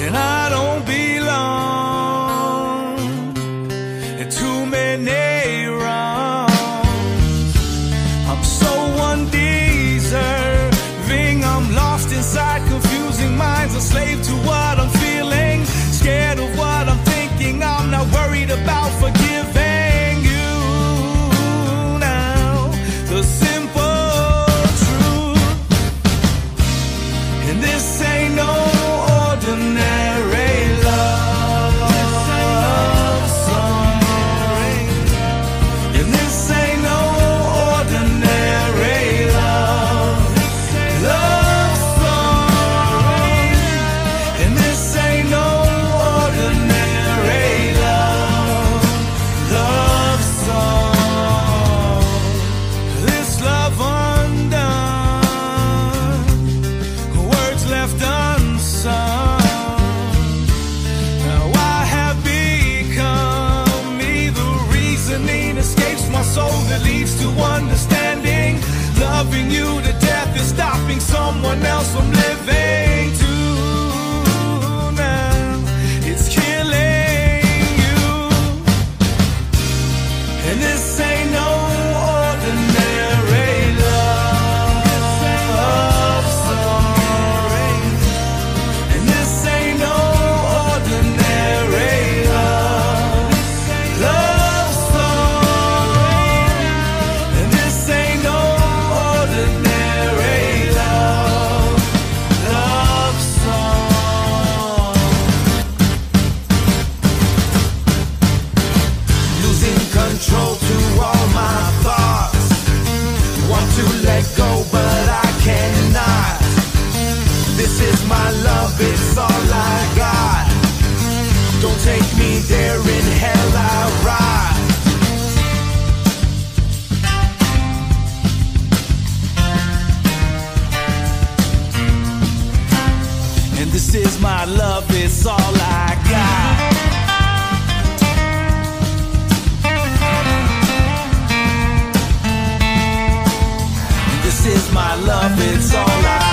and I don't belong in too many wrongs. I'm so undeserving, I'm lost inside confusing minds, a slave to what I'm feeling, scared of what I'm thinking. I'm not worried about forgiving you now. The simple truth, and this ain't no ordinary love song, and this ain't no ordinary love song, and this ain't no ordinary love song. This love undone, words left unsung. Now I have become me, the reasoning escapes my soul that leads to understanding. Loving you to death is stopping someone else from living too. Now it's killing you, and this ain't no ordinary love song, and this ain't no ordinary love song, and this ain't no ordinary love song. Losing control to all my thoughts, want to let go but I cannot. This is my love, it's all I got. Don't take me there, in hell I ride. And this is my love, it's all I got. And this is my love, it's all I